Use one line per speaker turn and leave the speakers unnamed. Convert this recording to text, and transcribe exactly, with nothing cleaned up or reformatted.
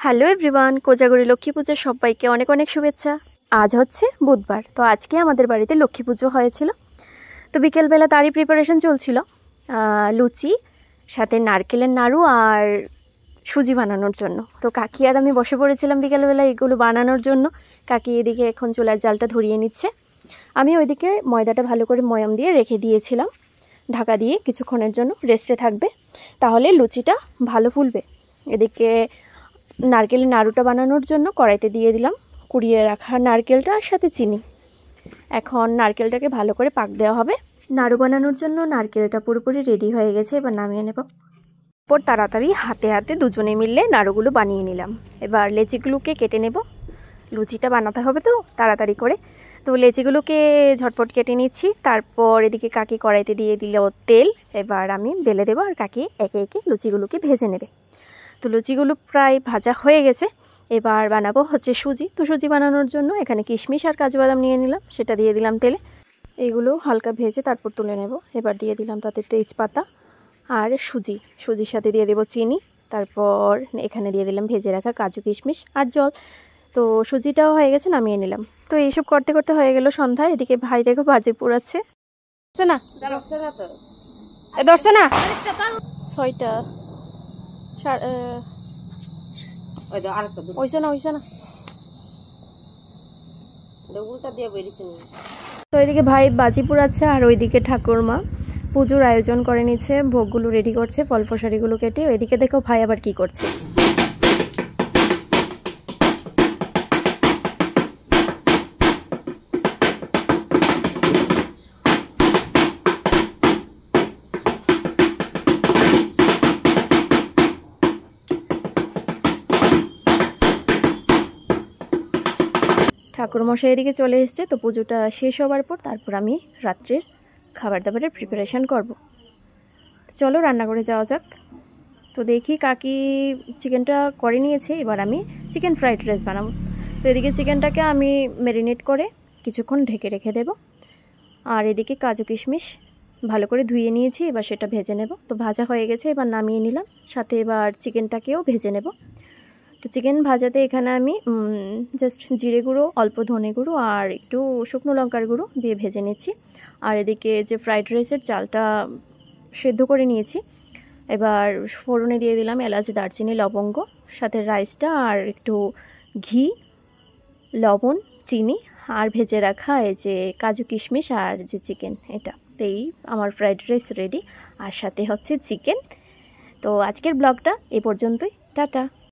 Hello everyone, Kojagari Lakshmi পূজার সবাইকে অনেক অনেক শুভেচ্ছা। আজ হচ্ছে বুধবার, তো আজকে আমাদের বাড়িতে লক্ষ্মী পুজো হয়েছিল। তো বিকেলবেলা তারই প্রিপারেশন চলছিল, লুচি সাথে নারকেলের নাড়ু আর সুজি বানানোর জন্য। তো কাকি আর আমি বসে পড়েছিলাম বিকেলবেলা এগুলো বানানোর জন্য। কাকি এদিকে এখন চুলার জালটা ধরিয়ে নিচ্ছে, আমি ওইদিকে ময়দাটা ভালো করে ময়াম দিয়ে রেখে দিয়েছিলাম ঢাকা দিয়ে, কিছুক্ষণের জন্য রেস্টে থাকবে, তাহলে লুচিটা ভালো ফুলবে। এদিকে নারকেলের নাড়ুটা বানানোর জন্য কড়াইতে দিয়ে দিলাম কুড়িয়ে রাখা নারকেলটা আর সাথে চিনি। এখন নারকেলটাকে ভালো করে পাক দেওয়া হবে। নাড়ু বানানোর জন্য নারকেলটা পুরোপুরি রেডি হয়ে গেছে, এবার নামিয়ে নেব। এরপর তাড়াতাড়ি হাতে হাতে দুজনে মিলে নাড়ুগুলো বানিয়ে নিলাম। এবার লেচিগুলোকে কেটে নেব, লুচিটা বানাতে হবে তো তাড়াতাড়ি করে। তো লেচিগুলোকে ঝটপট কেটে নিচ্ছি। তারপর এদিকে কাকি কড়াইতে দিয়ে দিল তেল, এবার আমি বেলে দেবো আর কাকি একে একে লুচিগুলোকে ভেজে নেবে। তো লুচিগুলো প্রায় ভাজা হয়ে গেছে, এবার বানাবো হচ্ছে সুজি। তো সুজি বানানোর জন্য এখানে কিশমিশ আর কাজু বাদাম নিয়ে নিলাম, সেটা দিয়ে দিলাম তেলে। এইগুলো হালকা ভেজে তারপর তুলে নেব। এবার দিয়ে দিলাম তাতে তেজপাতা আর সুজি, সুজির সাথে দিয়ে দেবো চিনি। তারপর এখানে দিয়ে দিলাম ভেজে রাখা কাজু কিশমিশ আর জল। তো সুজিটাও হয়ে গেছে, নামিয়ে নিলাম। তো এইসব করতে করতে হয়ে গেল সন্ধ্যা। এদিকে ভাই দেখো বাজে পুরাচ্ছে না, দশটা না ছয়টা তো এদিকে ভাই বাজি পুরাচ্ছে আর ওইদিকে ঠাকুরমা পুজোর আয়োজন করে নিচ্ছে, ভোগগুলো রেডি করছে, ফল ফসারিগুলো কেটে। ওইদিকে দেখো ভাই আবার কি করছে। ঠাকুরমশাই এদিকে চলে এসছে। তো পুজোটা শেষ হওয়ার পর তারপর আমি রাত্রের খাবার দাবারের প্রিপারেশান করব। চলো রান্না করে যাওয়া যাক। তো দেখি কাকি চিকেনটা করে নিয়েছে, এবার আমি চিকেন ফ্রাইড রাইস বানাবো। তো এদিকে চিকেনটাকে আমি ম্যারিনেট করে কিছুক্ষণ ঢেকে রেখে দেব। আর এদিকে কাজু কিশমিশ ভালো করে ধুয়ে নিয়েছি, এবার সেটা ভেজে নেব। তো ভাজা হয়ে গেছে, এবার নামিয়ে নিলাম। সাথে এবার চিকেনটাকেও ভেজে নেব। তো চিকেন ভাজাতে এখানে আমি জাস্ট জিরে গুঁড়ো, অল্প ধনে গুঁড়ো আর একটু শুকনো লঙ্কার গুঁড়ো দিয়ে ভেজে নিচ্ছি। আর এদিকে যে ফ্রাইড রাইসের চালটা সেদ্ধ করে নিয়েছি, এবার ফোড়নে দিয়ে দিলাম এলাচ, দারচিনি, লবঙ্গ, সাথে রাইসটা আর একটু ঘি, লবণ, চিনি আর ভেজে রাখা এই যে কাজু কিশমিশ আর যে চিকেন, এটা তেই আমার ফ্রাইড রাইস রেডি। আর সাথে হচ্ছে চিকেন। তো আজকের ব্লগটা এ পর্যন্তই, টাটা।